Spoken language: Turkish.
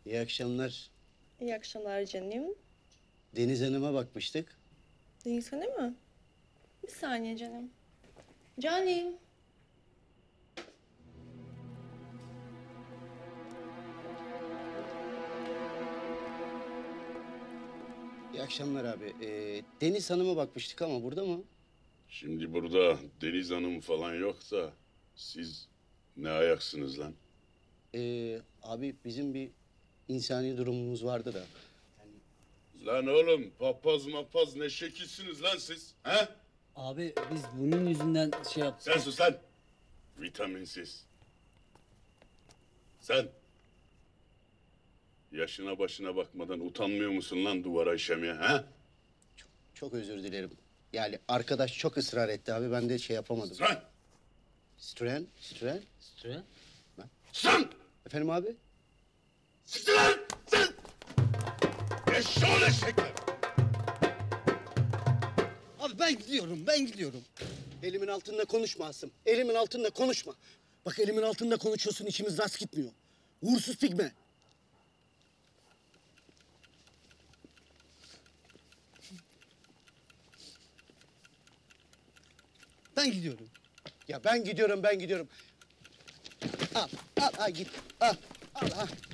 İyi akşamlar. İyi akşamlar canım. Deniz Hanım'a bakmıştık. Deniz Hanım mı? Bir saniye canım. Canım. İyi akşamlar abi. Deniz Hanım'a bakmıştık ama burada mı? Şimdi burada Deniz Hanım falan yok da siz ne ayaksınız lan? Abi bizim bir insani durumumuz vardı da. Lan oğlum papaz mapaz ne şekilsiniz lan siz? He? Abi biz bunun yüzünden şey yaptık. Sen sus lan. Vitaminsiz. Sen. Yaşına başına bakmadan utanmıyor musun lan duvara işemeye he? Çok özür dilerim. Yani arkadaş çok ısrar etti abi. Ben de şey yapamadım. Sen. Stren. Süre. Sen. Efendim abi? Siktir lan. Sen. Eşşoğlu eşekler. Abi ben gidiyorum. Elimin altında konuşma Asım. Elimin altında konuşma. Bak elimin altında konuşuyorsun, içimiz rast gitmiyor. Uğursuz pigme. Ben gidiyorum. Ya ben gidiyorum. Al git. Al ha.